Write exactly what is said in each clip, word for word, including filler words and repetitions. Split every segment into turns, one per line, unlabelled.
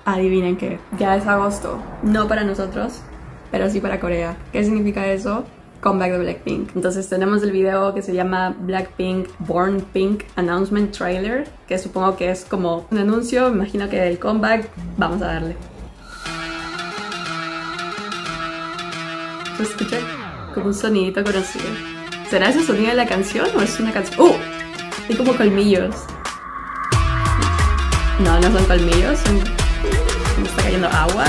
adivinen qué, ya es agosto. No para nosotros, pero sí para Corea. ¿Qué significa eso? Comeback de Blackpink. Entonces tenemos el video que se llama Blackpink Born Pink Announcement Trailer, que supongo que es como un anuncio, me imagino que del comeback. Vamos a darle. Se escucha como un sonidito conocido. ¿Será ese sonido de la canción o es una canción? ¡Uh! Hay como colmillos. No, no son colmillos, son... me está cayendo agua.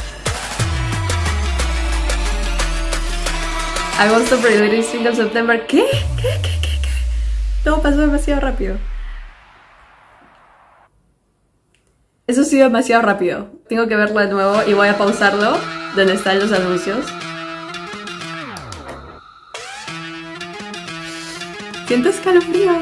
Agosto pre-release single September. ¿Qué? ¿Qué? ¿Qué? ¿Qué? ¿Qué? Todo pasó demasiado rápido. Eso ha sido demasiado rápido. Tengo que verlo de nuevo y voy a pausarlo donde están los anuncios. Siento escalofríos.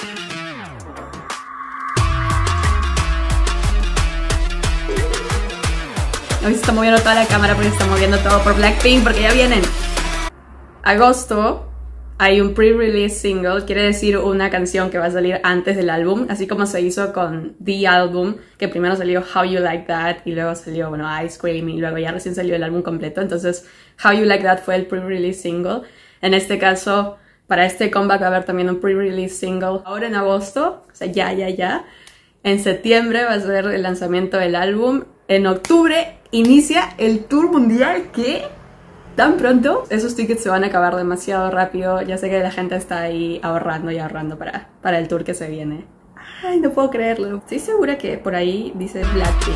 Hoy se está moviendo toda la cámara porque se está moviendo todo por Blackpink porque ya vienen. Agosto hay un pre-release single, quiere decir una canción que va a salir antes del álbum, así como se hizo con The Album, que primero salió How You Like That y luego salió, bueno, Ice Cream y luego ya recién salió el álbum completo. Entonces How You Like That fue el pre-release single. En este caso, para este comeback va a haber también un pre-release single ahora en agosto, o sea, ya, ya, ya. En septiembre va a ser el lanzamiento del álbum. En octubre inicia el tour mundial. ¿Qué? ¿Tan pronto? Esos tickets se van a acabar demasiado rápido. Ya sé que la gente está ahí ahorrando y ahorrando para, para el tour que se viene. Ay, no puedo creerlo. Estoy segura que por ahí dice Blackpink.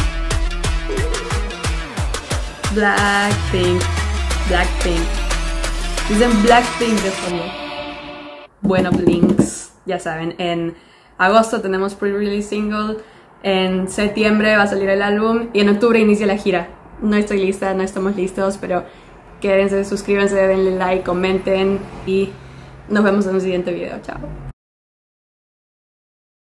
Blackpink. Blackpink. Dicen Blackpink de fondo. Bueno, Blinks. Ya saben, en agosto tenemos pre-release single. En septiembre va a salir el álbum. Y en octubre inicia la gira. No estoy lista, no estamos listos, pero quédense, suscríbanse, denle like, comenten y nos vemos en un siguiente video. Chao.